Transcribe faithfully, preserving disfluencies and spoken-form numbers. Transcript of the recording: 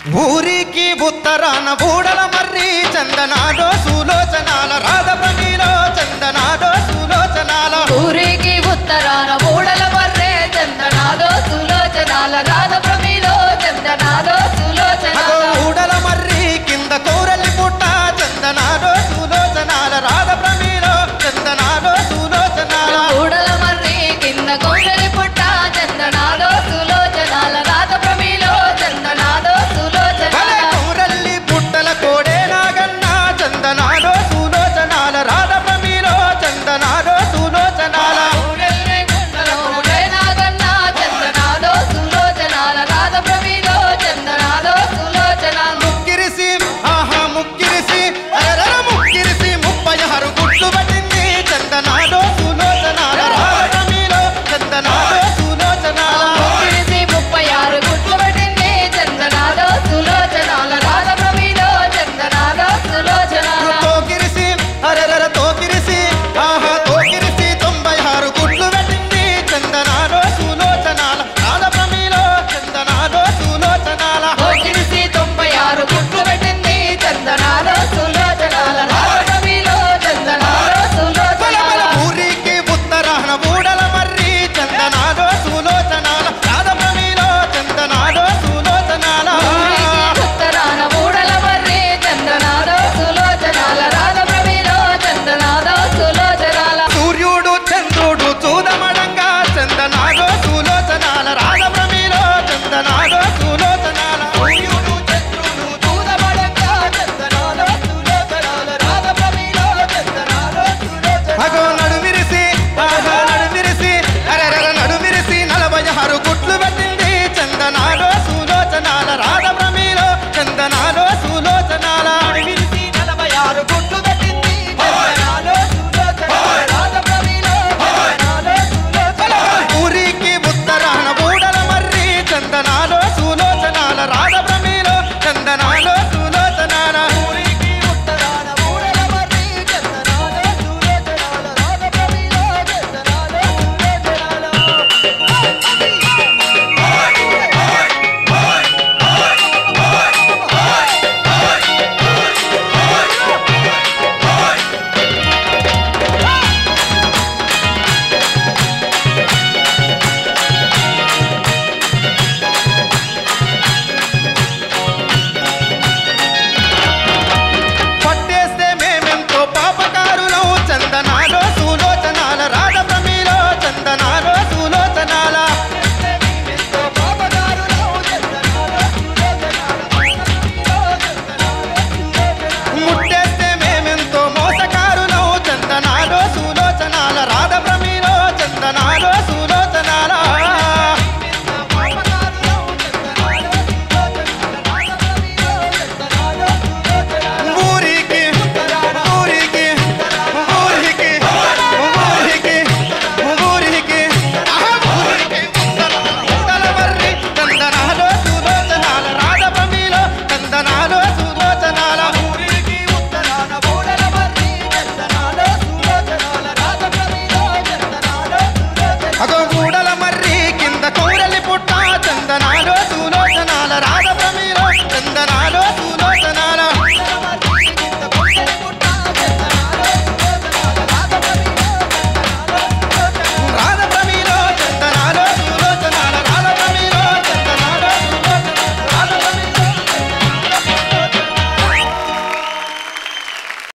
ఊరికి ఉత్తరాన బూడల మర్రి చందనాలో సులోచనాల రాధపనిలో చందనాలో సులోచనాల ఊరికి ఉత్తరాన బూడల మర్రి చందనాలో సులోచనాల రాధపనిలో చందనాలో సులోచనాల బూడల మర్రి కింద కోరలి పుట్ట చందనాలో సులోచనాల రాధపనిలో చందనాలో సులోచనాల బూడల మర్రి కింద కోరలి పుట్ట చందనాలో సులోచనాల రాధపనిలో చందనాలో సులోచనాల కోరల్లి పుట్టల కోడే నాగన్న చందనాలో సులోచనాల రాధపనిలో చందనాలో సులోచనాల ఊరెల్లి పుట్టల కోడే నాగన్న చందనాలో సులోచనాల రాధపనిలో చందనాలో సులోచనాల ముక్కిరిసి ఆహా ముక్కిరిసి అరర ముక్కిరిసి ముప్పై ఆరు గుట్లు పట్టింది చందనాలో సులోచనాల రాధపనిలో చందనాలో సులోచనాల ముక్కిరిసి ముప్పై ఆరు గుట్లు పట్టింది చందనాలో సులోచనాల రాధపనిలో చందనాలో సులోచనాల తోకిరిసి అరర తోకిరిసి ఆహా తోకిరిసి తొంభై ఆరు గుట్లు పట్టింది చందనాలో సులోచనాల రాధపనిలో చందనాలో సులోచనాల ముక్కిరిసి తొంభై ఆరు గుట్లు పెట్టింది చందనాలో సులోచనాల రాధపనిలో చందనాలో సులోచనాల ఊరికి ఉత్తరాన బూడల మర్రి చందనాలో సులోచనాల రాధపనిలో చందనాలో సులోచనాల ఉత్తరాన బూడల మర్రి చందనాలో సులోచనాల రాధపనిలో చందనాలో సులోచనాల సూర్యుడు చంద్రుడు చూదమడంగా చందనాలో సులోచనాల రాధపనిలో చందనాలో సులోచనాల సూర్యుడు చంద్రుడు చూదమడంగా చందనాలో సులోచనాల రాధపనిలో చందనాలో సులోచనాల అగో నడుమిరిసి ఆహా నడుమిరిసి అరెర నడుమిరిసి నలభై ఆరు గుట్లు పెట్టింది చందనాలో సులోచనాల రాధపనిలో చందనాలో సులోచనాల నడుమిరిసి నలభై ఆరు గుట్లు పెట్టింది చందనాలో సులోచనాల రాధపనిలో చందనాలో సులోచనాల ఊరికి ఉత్తరాన బూడల మర్రి చందనాలో సులోచనాల రాధపనిలో చందనాలో సులోచనాల ఊరికి ఉత్తరాన బూడల మర్రి చందనాలో సులోచనాల రాధపనిలో చందనాలో పట్టేస్తే మేమెంతో పాపకారులం చందనాలో సులోచనాల రాధపనిలో చందనాలో సులోచనాల ముట్టేస్తే మేమెంతో మోసకారులం చందనాలో సులోచనాల రాధపనిలో చందనాలో సులోచనాల ఊరికి ఊరికి ఊరికి ఊరికి ఊరికి ఆహా ఊరికి ఉత్తరాల మర్రి చందనాలో సులోచనాల రాధపనిలో చందనాలో సులోచనాల ఊరికి ఉత్తరాన బూడల మర్రి చందనాలో సులోచనాల రాధపనిలో చందనాలో సులోచనాల అగో బూడల మర్రి కింద కోరలి పుట్ట చందనాలో సులోచనాల రాధపనిలో చందనాలో